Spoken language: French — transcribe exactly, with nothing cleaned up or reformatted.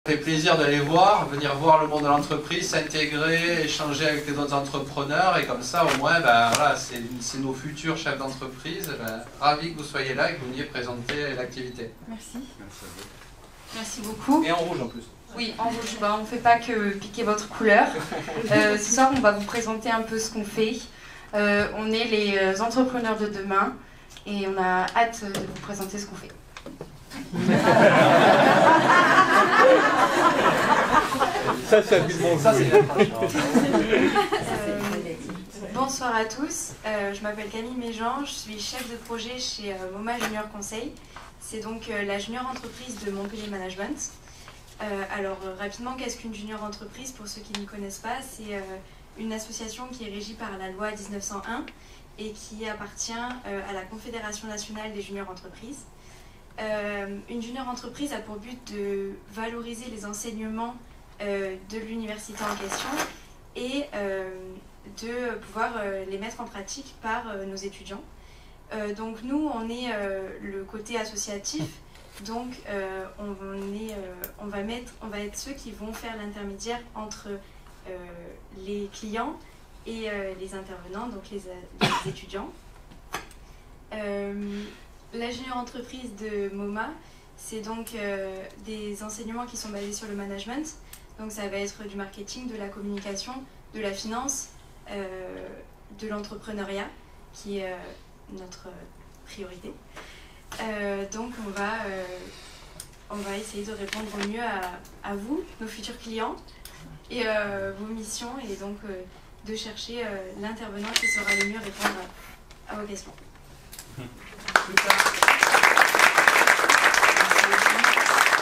Ça fait plaisir d'aller voir, venir voir le monde de l'entreprise, s'intégrer, échanger avec les autres entrepreneurs et comme ça au moins ben, voilà, c'est nos futurs chefs d'entreprise. Ben, ravi que vous soyez là et que vous veniez présenter l'activité. Merci. Merci à vous. Merci beaucoup. Et en rouge en plus. Oui, en rouge, bah, on ne fait pas que piquer votre couleur. Euh, ce soir, on va vous présenter un peu ce qu'on fait. Euh, on est les entrepreneurs de demain et on a hâte de vous présenter ce qu'on fait. Ça, c'est bon. Ça, c'est euh, Bonsoir à tous, euh, je m'appelle Camille Méjean, je suis chef de projet chez euh, MoMA Junior Conseil. C'est donc euh, la junior entreprise de Montpellier Management. Euh, alors euh, rapidement, qu'est-ce qu'une junior entreprise? Pour ceux qui ne connaissent pas, c'est euh, une association qui est régie par la loi mille neuf cent un et qui appartient euh, à la Confédération nationale des juniors entreprises. Euh, une junior entreprise a pour but de valoriser les enseignements euh, de l'université en question et euh, de pouvoir euh, les mettre en pratique par euh, nos étudiants. Euh, donc nous, on est euh, le côté associatif, donc euh, on, est, euh, on, va mettre, on va être ceux qui vont faire l'intermédiaire entre euh, les clients et euh, les intervenants, donc les, les étudiants. Euh, La junior entreprise de MoMA, c'est donc euh, des enseignements qui sont basés sur le management. Donc ça va être du marketing, de la communication, de la finance, euh, de l'entrepreneuriat, qui est euh, notre priorité. Euh, donc on va, euh, on va essayer de répondre au mieux à, à vous, nos futurs clients, et euh, vos missions, et donc euh, de chercher euh, l'intervenant qui saura le mieux répondre à, à vos questions. Super.